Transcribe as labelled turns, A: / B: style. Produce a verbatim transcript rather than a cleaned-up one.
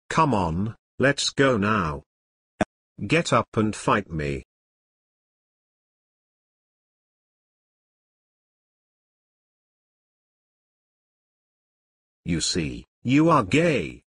A: Come on, let's go now. Get up and fight me. You see, you are gay.